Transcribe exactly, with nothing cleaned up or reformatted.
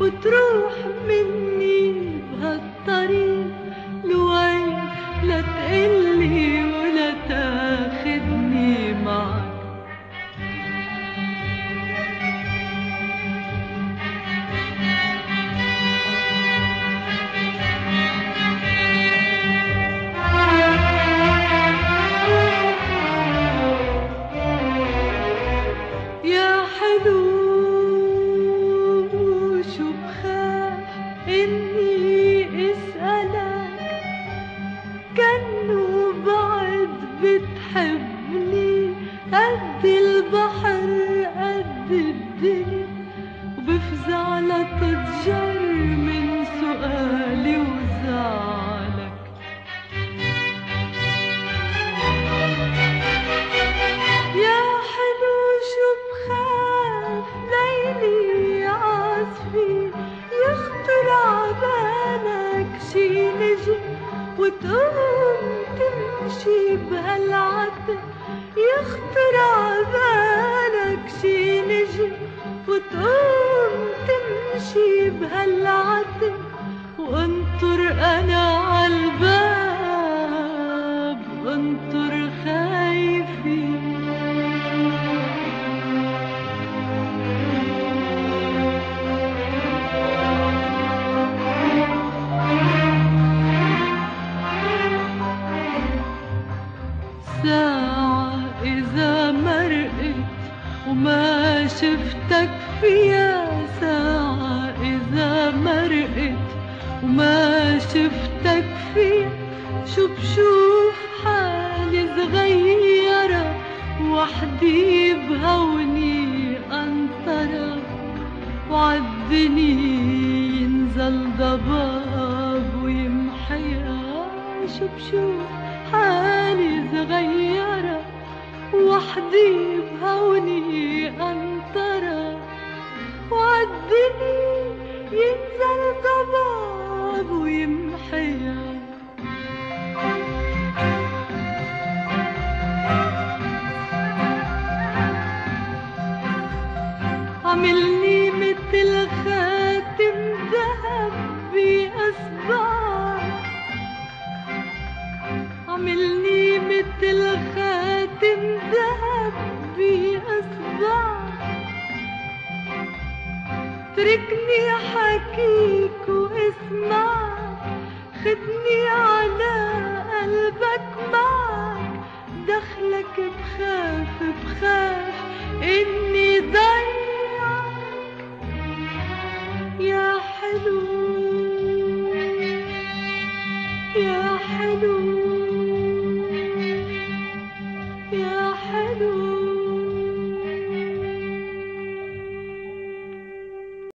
وتروح مني بهالطريق لوين لا تقلي ولا تاخدني معك. يا حلو شو بخاف إني اسألك، كأنه بعد بتحبني قد البحر قد الدنيا، وبفزع لتتجر من سؤالي وزعلك. يا حلو شو بخاف ليلي عاصفي يخطر عبالك شي نجم وتقوم تمشي بهالعتم، يخطر عبالك شي نجم وتقوم تمشي بهالعتم، وانطر انا عالباب انطر خايفي. ساعة إذا مرقت وما شفتك فيها، ساعة إذا مرقت وما شفتك فيها، شو بشوف حالي صغيرة وحدي بهوني أنطرة، وعالدنيا ينزل ضباب ويمحيها. شو بشوف حالي صغيرة وحدي بهوني أنطرة، وعالدنيا ينزل ضباب ويمحيها. عملني مثل خاتم ذهب بأصبعك، عملني مثل خاتم ذهب بأصبعك، تركني حكيك واسمعك، خدني على